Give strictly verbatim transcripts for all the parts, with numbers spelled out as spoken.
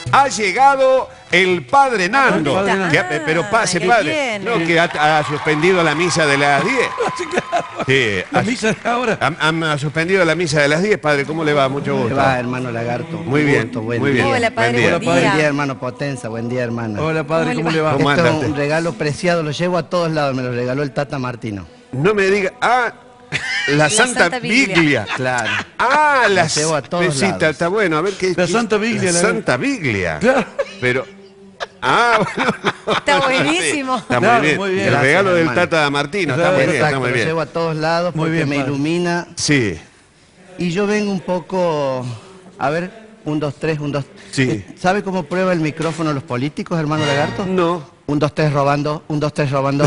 ha llegado el padre Nando. Padre Nando. Que, pero pase, padre. No, que ha, ha suspendido la misa de las diez. Sí, la ha, misa de ahora. Ha, ha suspendido la misa de las diez, padre. ¿Cómo le va? Mucho gusto. ¿Cómo le va, hermano Lagarto? Muy bien, gusto, buen muy día. bien. Hola, padre, buen día. buen día. Buen día, hermano Potenza, buen día, hermana. Hola, padre, ¿cómo le va? ¿Cómo Esto es andaste? un regalo preciado, lo llevo a todos lados, me lo regaló el Tata Martino. No me diga. Ah, la, La Santa, Santa Biblia. Biblia. Claro. Ah, la La llevo a todos sí, está, lados. está bueno. A ver qué. La qué- Santa Biblia, La la- Santa Biblia. Claro. Pero. Ah, bueno. Está buenísimo. Está Claro, muy bien. muy bien. El Gracias, regalo del hermano. Tata Martino. Está Exacto, muy bien, está Exacto, muy lo bien. llevo a todos lados Muy porque bien, me padre. ilumina. Sí. Y yo vengo un poco, a ver, un, dos, tres, un, dos. Sí. Eh, ¿Sabe cómo prueba el micrófono los políticos, hermano Lagarto? No. Un, dos, tres robando, un, dos, tres robando.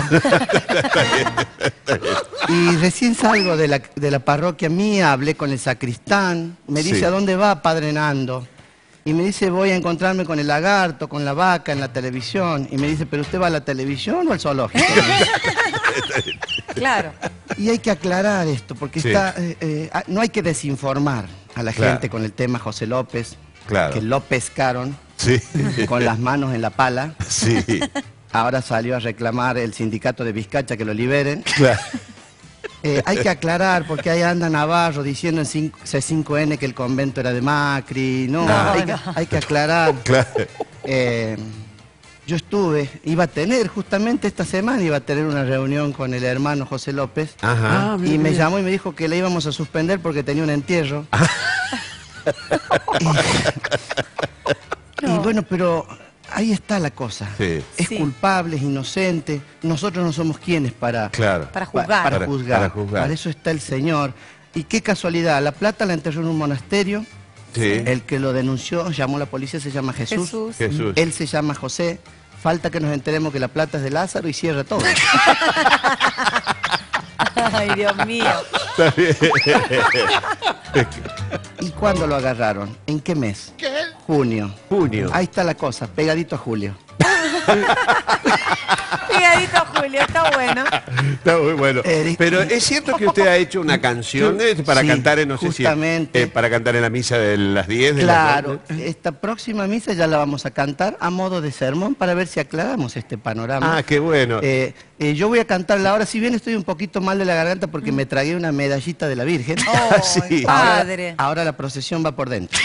Y recién salgo de la, de la parroquia mía, hablé con el sacristán, me dice, Sí. ¿a dónde va, padre Nando? Y me dice, voy a encontrarme con el lagarto, con la vaca en la televisión. Y me dice, ¿pero usted va a la televisión o al zoológico? Claro. Y hay que aclarar esto, porque Sí. está, eh, eh, ah, no hay que desinformar a la Claro. gente con el tema José López, Claro. que lo pescaron Sí. con las manos en la pala. Sí. Ahora salió a reclamar el sindicato de Vizcacha que lo liberen. Claro. Eh, hay que aclarar, porque ahí anda Navarro diciendo en C cinco N que el convento era de Macri. No, No, hay, no. Que, hay que aclarar. Claro. Eh, yo estuve, iba a tener, justamente esta semana, iba a tener una reunión con el hermano José López. Ajá. Ah, mira, Y me mira. llamó y me dijo que le íbamos a suspender porque tenía un entierro. y, y bueno, pero ahí está la cosa. Sí. Es Sí. culpable, es inocente. Nosotros no somos quienes para, Claro. Para pa- juzgar. para Para- juzgar. para juzgar. Para eso está el Señor. Y qué casualidad, la plata la enterró en un monasterio. Sí. El que lo denunció, llamó a la policía, se llama Jesús. Jesús. Jesús. Él se llama José. Falta que nos enteremos que la plata es de Lázaro y cierra todo. Ay, Dios mío. ¿Y cuándo lo agarraron? ¿En qué mes? Junio. Junio. Ahí está la cosa, pegadito a julio. Pegadito a Julio, está bueno. Está muy bueno. Eric. Pero es cierto que usted ha hecho una canción eh, para Sí, cantar en, no sé si, justamente. eh, para cantar en la misa de las diez de la Claro, noche. esta próxima misa ya la vamos a cantar a modo de sermón para ver si aclaramos este panorama. Ah, qué bueno. Eh, eh, yo voy a cantarla ahora, si bien estoy un poquito mal de la garganta porque me tragué una medallita de la Virgen. Oh, Sí. padre. Ahora, ahora la procesión va por dentro.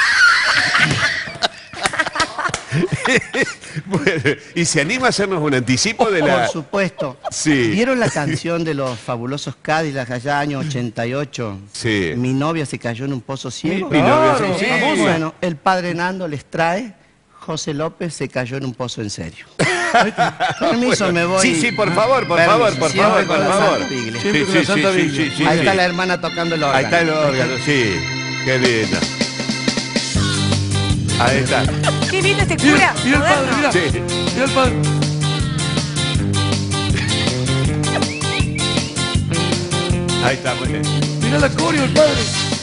Bueno, ¿y se anima a hacernos un anticipo de la...? Por supuesto. Sí. ¿Vieron la canción de los fabulosos Cadillacs allá año ochenta y ocho? Sí. Mi novia se cayó en un pozo ciego. Mi novia Claro, sí, sí. famosa. Bueno, el padre Nando les trae, José López se cayó en un pozo en serio. Permiso, me voy. Sí, sí, por favor, por Permiso, favor, por siempre favor, con por la favor. Santa Biblia. Siempre Sí, con la sí, Santa sí, Biblia. sí, sí, Ahí sí. está la hermana tocando el órgano. Ahí está el órgano, sí. Qué lindo. Ahí está. Qué lindo este Mira, cura. mira el padre, moderno. mira. Sí. Mira el padre. Ahí está, muy bien. Mira la coreo, el padre.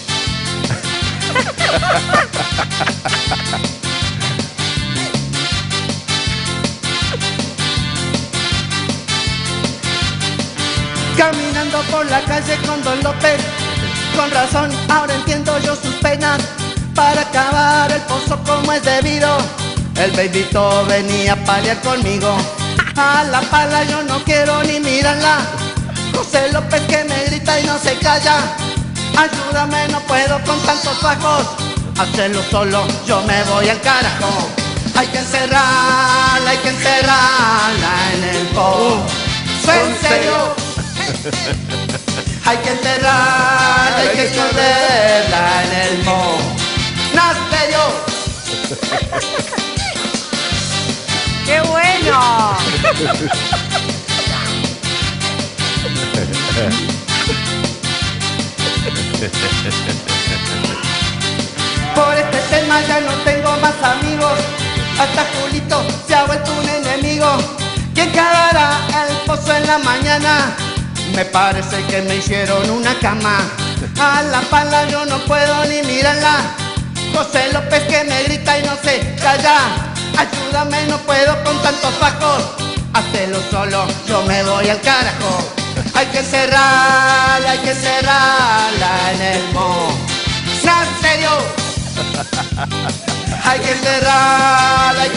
Caminando por la calle con Don López, con razón ahora entiendo yo sus penas. Para acabar el pozo como es debido, el babyto venía a pelear conmigo. A la pala yo no quiero ni mirarla, José López que me grita y no se calla. Ayúdame, no puedo con tantos bajos, hacerlo solo yo me voy al carajo. Hay que encerrarla, hay que encerrarla en el pozo, en serio. Hay que enterrarla, hay que esconderla en el monasterio. ¡Qué bueno! Por este tema ya no tengo más amigos, hasta Julito se ha vuelto un enemigo. ¿Quién cagará el pozo en la mañana? Me parece que me hicieron una cama. A la pala yo no puedo ni mirarla, José López que me grita y no se calla. Ayúdame, no puedo con tantos fajos, hazlo solo, yo me voy al carajo. Hay que encerrarla, hay que encerrarla en el monasterio. Hay que encerrarla.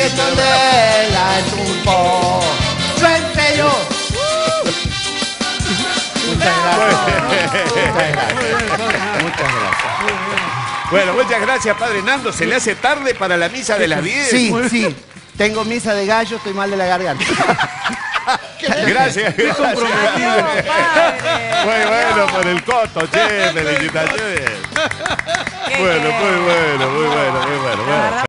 que donde la tumbó. Yo en serio. Muchas gracias. Muchas gracias. Bueno, muchas gracias, padre Nando. ¿Se le hace tarde para la misa de las diez? Sí, sí. Tengo misa de gallo, estoy mal de la garganta. Gracias. Qué comprometido. No, padre. Muy bueno por el coto, che, felicitaciones. Qué Bueno, muy bueno, muy bueno, muy bueno. La bueno. verdad,